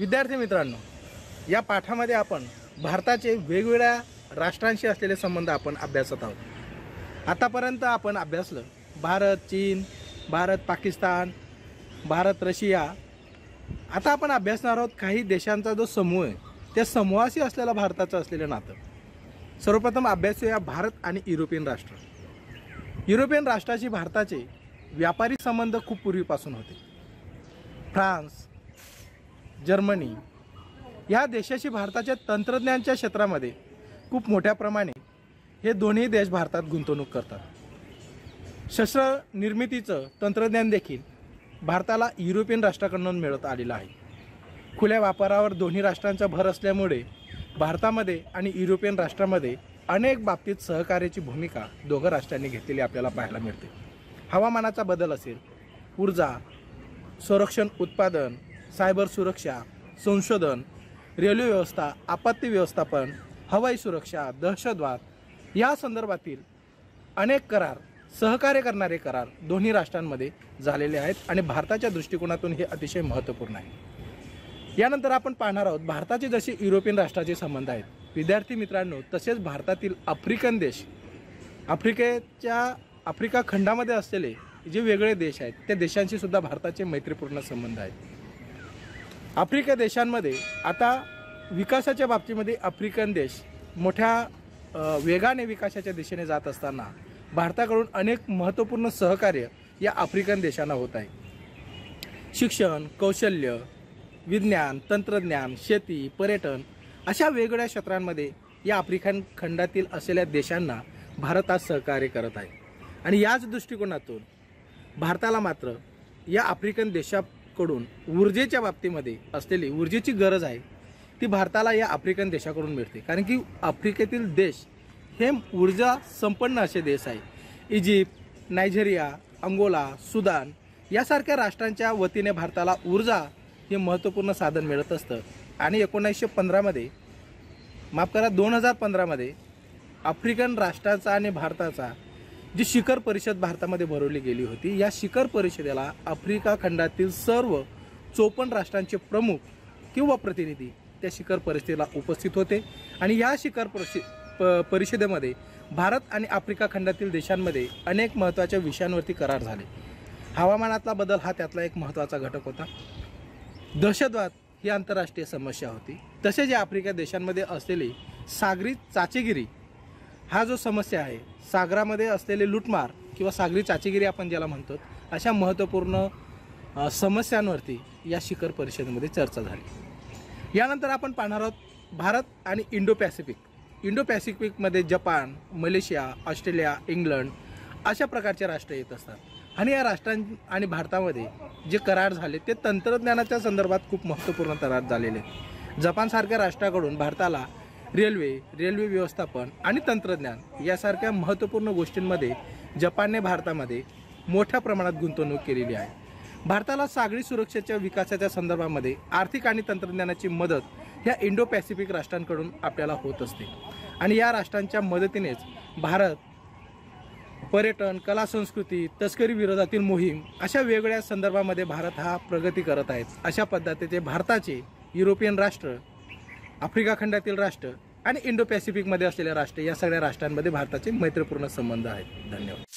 विद्यार्थी मित्रांनो, या पाठामध्ये आपण भारताचे वेगवेगळ्या राष्ट्रांशी असलेले संबंध आपण अभ्यासत आहोत। आतापर्यंत आपण अभ्यासलं भारत चीन, भारत पाकिस्तान, भारत रशिया। आता आपण अभ्यासणार आहोत काही देशांचा जो समूह आहे त्या समूहाशी असलेला भारताचं असलेलं नातं। सर्वप्रथम अभ्यासूया भारत आणि युरोपियन राष्ट्र। युरोपियन राष्ट्राशी भारताचे व्यापारी संबंध खूप पूर्वीपासून होते। फ्रान्स, जर्मनी या देशाशी भारताच्या तंत्रज्ञानाच्या क्षेत्रामध्ये खूप मोठ्या प्रमाणे हे दोन्ही देश भारतात गुंतवणूक करतात। शस्त्र निर्मितीचं तंत्रज्ञान देखील भारताला युरोपियन राष्ट्राकडून मिळत आलेलं आहे। खुल्या व्यापारावर दोन्ही राष्ट्रांचा भर असल्यामुळे भारतामध्ये आणि युरोपियन राष्ट्रांमध्ये अनेक बाबतीत सहकार्याची भूमिका दोघं राष्ट्रांनी घेतलेली आपल्याला पाहायला मिळते। हवामानाचा बदल असेल, ऊर्जा, संरक्षण उत्पादन, सायबर सुरक्षा, संशोधन, रेल्वे व्यवस्था, आपत्ती व्यवस्थापन, हवाई सुरक्षा, दहशतवाद या संदर्भातील अनेक करार, सहकार्य करणारे करार दोन्ही राष्ट्रांमध्ये झालेले आहेत आणि भारताच्या दृष्टिकोनातून हे अतिशय महत्त्वपूर्ण आहे। यानंतर आपण पाहणार आहोत भारताचे जसे युरोपियन राष्ट्राचे संबंध आहेत विद्यार्थी मित्रांनो, तसेच भारतातील आफ्रिकन देश, आफ्रिका खंडामध्ये असलेले जे वेगळे देश आहेत त्या देशांशी सुद्धा भारताचे मैत्रीपूर्ण संबंध आहेत। आफ्रिका देशांमध्ये आता विकासाच्या बाबतीमध्ये आफ्रिकन देश मोठ्या वेगाने विकासाच्या दिशेने जात असताना भारताकडून अनेक महत्त्वपूर्ण सहकार्य या आफ्रिकन देशांना होत आहे। शिक्षण, कौशल्य, विज्ञान, तंत्रज्ञान, शेती, पर्यटन अशा वेगवेगळ्या क्षेत्रांमध्ये या आफ्रिकन खंडातील असलेल्या देशांना भारत आज सहकार्य करत आहे आणि याच दृष्टिकोनातून भारताला मात्र या आफ्रिकन देशाकडून ऊर्जेच्या बाबतीमध्ये असलेली ऊर्जेची गरज आहे ती भारताला या आफ्रिकन देशाकडून मिळते, कारण की आफ्रिकेतील देश हे ऊर्जा संपन्न असे देश आहे। इजिप्त, नायजेरिया, अंगोला, सुदान यासारख्या राष्ट्रांच्या वतीने भारताला ऊर्जा हे महत्त्वपूर्ण साधन मिळत असतं आणि 2015 मध्ये आफ्रिकन राष्ट्राचा आणि भारताचा जी शिखर परिषद भारतामध्ये भरवली गेली होती, या शिखर परिषदेला आफ्रिका खंडातील सर्व 54 राष्ट्रांचे प्रमुख किंवा प्रतिनिधी त्या शिखर परिषदेला उपस्थित होते आणि या शिखर परिषदेमध्ये भारत आणि आफ्रिका खंडातील देशांमध्ये अनेक महत्त्वाच्या विषयांवरती करार झाले। हवामानातला बदल हा त्यातला एक महत्त्वाचा घटक होता। दहशतवाद ही आंतरराष्ट्रीय समस्या होती। तसेच या आफ्रिका देशांमध्ये असलेली सागरी चाचेगिरी हा जो समस्या आहे, सागरामध्ये असलेले लुटमार किंवा सागरी चाचेगिरी आपण ज्याला म्हणतो, अशा महत्त्वपूर्ण समस्यांवरती या शिखर परिषदेमध्ये चर्चा झाली। यानंतर आपण पाहणार आहोत भारत आणि इंडो पॅसिफिकमध्ये जपान, मलेशिया, ऑस्ट्रेलिया, इंग्लंड अशा प्रकारचे राष्ट्र येत असतात आणि या राष्ट्रां आणि भारतामध्ये जे करार झाले ते तंत्रज्ञानाच्या संदर्भात खूप महत्त्वपूर्ण करार झालेले आहेत। जपानसारख्या राष्ट्राकडून भारताला रेल्वे व्यवस्थापन आणि तंत्रज्ञान यासारख्या महत्त्वपूर्ण गोष्टींमध्ये जपानने भारतामध्ये मोठ्या प्रमाणात गुंतवणूक केलेली आहे। भारताला सागरी सुरक्षेच्या विकासाच्या संदर्भामध्ये आर्थिक आणि तंत्रज्ञानाची मदत ह्या इंडो पॅसिफिक राष्ट्रांकडून आपल्याला होत असते आणि या राष्ट्रांच्या मदतीनेच भारत पर्यटन, कला संस्कृती, तस्करी विरोधातील मोहीम अशा वेगवेगळ्या संदर्भामध्ये भारत हा प्रगती करत आहे। अशा पद्धतीचे भारताचे युरोपियन राष्ट्र, आफ्रिका खंडातील राष्ट्र आणि इंडो पॅसिफिकमध्ये असलेले राष्ट्र या सगळ्या राष्ट्रांमध्ये भारताचे मैत्रीपूर्ण संबंध आहेत। धन्यवाद।